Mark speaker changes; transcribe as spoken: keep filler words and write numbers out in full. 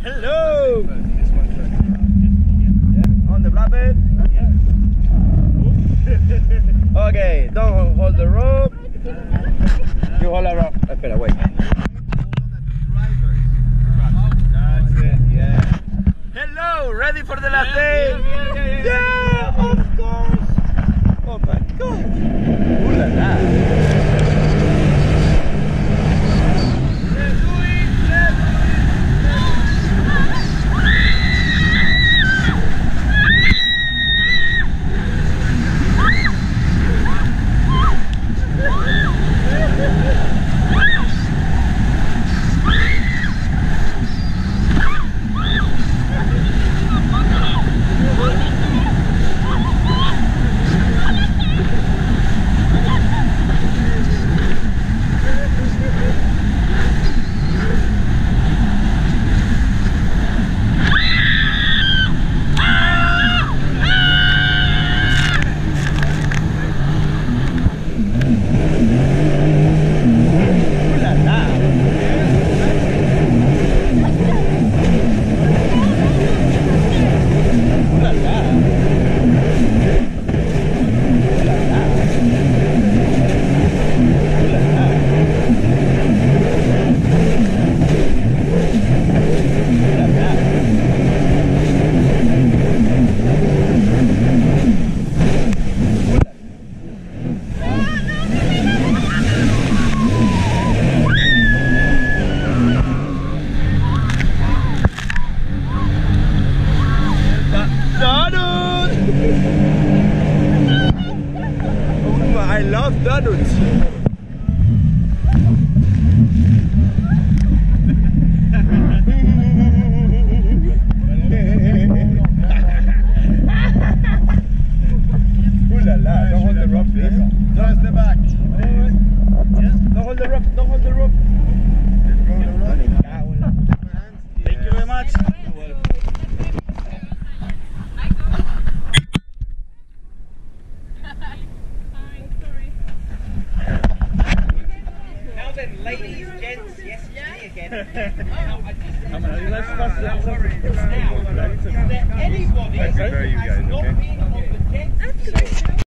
Speaker 1: Hello! On the blackbird. Okay, don't hold the rope. You hold the rope. Espera, wait. That's it, yeah. Hello, ready for the last day? Yeah, yeah, yeah, yeah, yeah, of course. Oh my god. Ooh la la. I love donuts. Ooh la la, don't hold the rope, please. Just the back. Don't hold the rope, don't hold the rope. Thank you very much.
Speaker 2: Ladies, gents, yes, it's me again.
Speaker 1: Come on, let's pass
Speaker 2: Now, is there anybody that's not been on the deck?